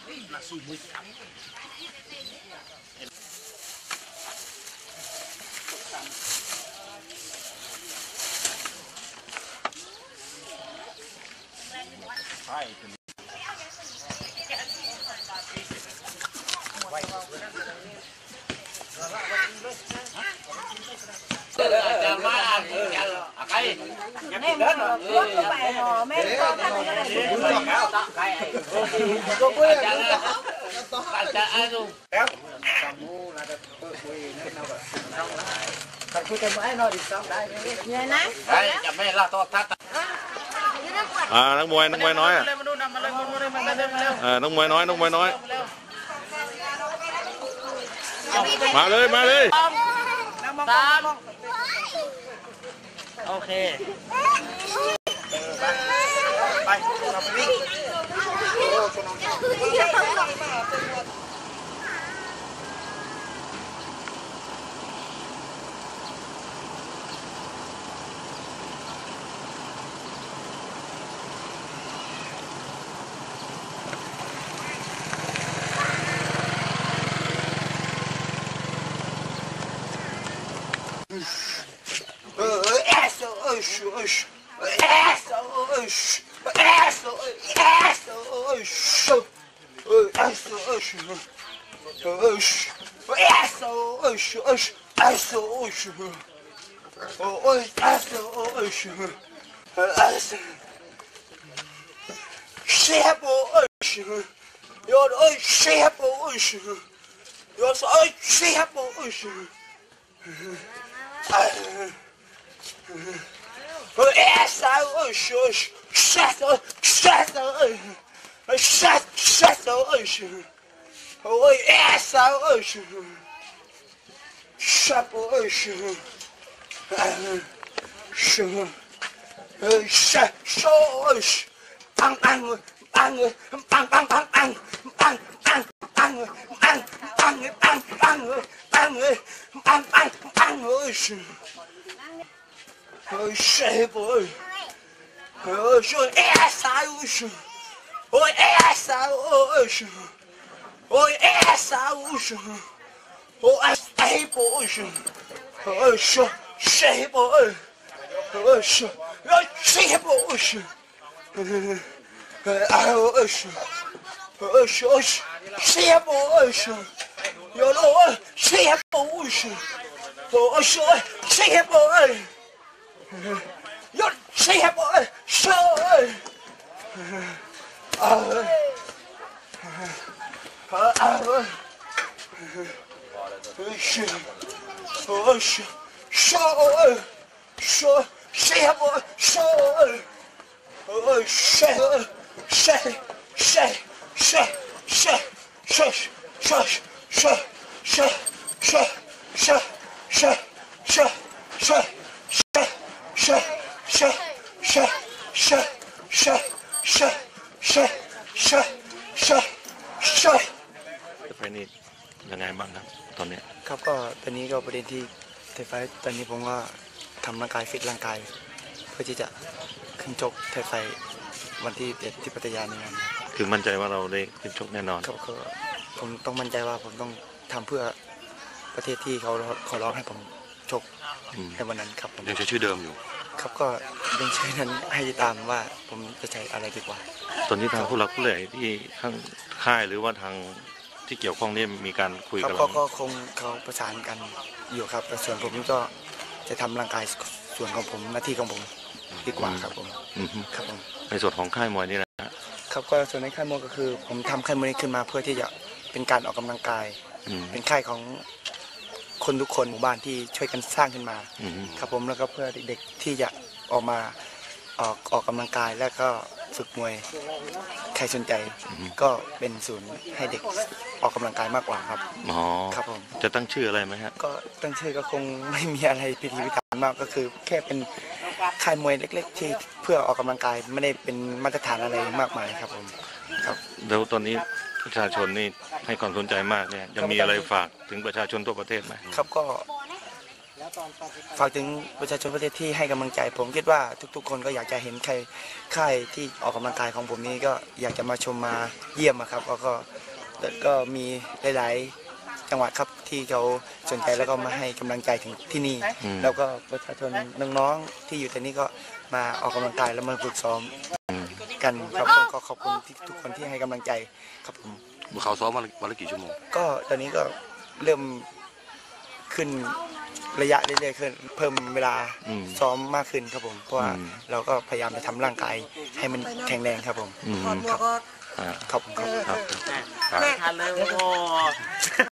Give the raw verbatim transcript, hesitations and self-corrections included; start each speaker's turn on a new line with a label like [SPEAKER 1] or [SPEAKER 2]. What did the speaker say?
[SPEAKER 1] อ่านักมวยนักมวยน้อยอ่ะเออนักมวยน้อยนักมวยน้อยมาเลยมาเลย
[SPEAKER 2] สามโอเคไปเราไปวิ่ง
[SPEAKER 1] ไปนี่ยังไงบ้างครับตอนนี้
[SPEAKER 3] ครับก็ตอนนี้ก็ประเด็นที่ไทยไฟตอนนี้ผมก็ทำร่างกายฟิตร่างกายเพื่อที่จะขึ้นชกไทยไฟวันที่เด็ดที่พัทยานี่ครับ
[SPEAKER 1] คือมั่นใจว่าเราได้ขึ้นชกแน่นอน
[SPEAKER 3] ครับก็ผมต้องมั่นใจว่าผมต้องทำเพื่อประเทศที่เขาขอร้องให้ผมชกในวันนั้นครับผม
[SPEAKER 1] ยังใช้ชื่อเดิมอยู่
[SPEAKER 3] ครับก็ยังใช้นั้นให้ตามว่าผมจะใช้อะไรดีกว่า
[SPEAKER 1] ตอนนี้ทางผู้หลักผู้ใหญ่ที่ข้างค่ายหรือว่าทางที่เกี่ยวข้องนี่มีการคุยกันแล้ว
[SPEAKER 3] ก็คงเขาประสานกันอยู่ครับแต่ส่วนผมก็จะทำร่างกายส่วนของผมหน้าที่ของผมดีกว่าครับผมครับผม
[SPEAKER 1] ในส่วนของค่ายมวยนี่นะครับ
[SPEAKER 3] ก็ส่วนในค่ายมวยก็คือผมทำค่ายมวยนี้ขึ้นมาเพื่อที่จะเป็นการออกกำลังกายเป็นค่ายของคนทุกคนหมู่บ้านที่ช่วยกันสร้างขึ้นมาครับผมแล้วก็เพื่อเด็กๆที่จะออกมาออกออกกำลังกายแล้วก็ฝึกมวยใครสนใจก็เป็นศูนย์ให้เด็กออกกำลังกายมากกว่าครับ
[SPEAKER 1] อ๋อ
[SPEAKER 3] ครับผม
[SPEAKER 1] จะตั้งชื่ออะไรไหมครับ
[SPEAKER 3] ก็ตั้งชื่อก็คงไม่มีอะไรพิธีพิถันมากก็คือแค่เป็นค่ายมวยเล็กๆที่เพื่อออกกำลังกายไม่ได้เป็นมาตรฐานอะไรมากมายครับผมครับ
[SPEAKER 1] แล้วตอนนี้ประชาชนนี่ให้ความสนใจมากเนี่ยจะมีอะไรฝากถึงประชาชนทั่วประเทศไหม
[SPEAKER 3] ครับก็ฝากถึงประชาชนประเทศที่ให้กำลังใจ ผมคิดว่าทุกๆ คนก็อยากจะเห็นใครค่ายที่ออกกำลังกายของผมนี้ก็อยากจะมาชมมาเยี่ยมอะครับแล้วก็แล้วก็มีหลายๆจังหวัดครับที่เขาสนใจแล้วก็มาให้กำลังใจถึงที่นี่
[SPEAKER 1] อืม
[SPEAKER 3] แล้วก็ประชาชนน้องๆที่อยู่ที่นี่ก็มาออกกำลังกายแล้วมาฝึกซ้อม
[SPEAKER 1] อืม
[SPEAKER 3] กันครับผมก็ขอบคุณที่ทุกคนที่ให้กำลังใจครับผม
[SPEAKER 4] เขาซ้อมวันวันละกี่ชั่วโมง
[SPEAKER 3] ก็ตอนนี้ก็เริ่มขึ้นระยะเรื่อยๆขึ้นเพิ่มเวลา
[SPEAKER 1] อืม
[SPEAKER 3] ซ้อมมากขึ้นครับผมเพราะว่า
[SPEAKER 1] อืม
[SPEAKER 3] เราก็พยายามจะทำร่างกายให้มันแข็งแรงครับผม
[SPEAKER 1] อืม
[SPEAKER 3] ครับ
[SPEAKER 1] อ่า
[SPEAKER 3] ขอบคุณครับ
[SPEAKER 1] ครับ
[SPEAKER 2] แม่ทันเลยโอ้โห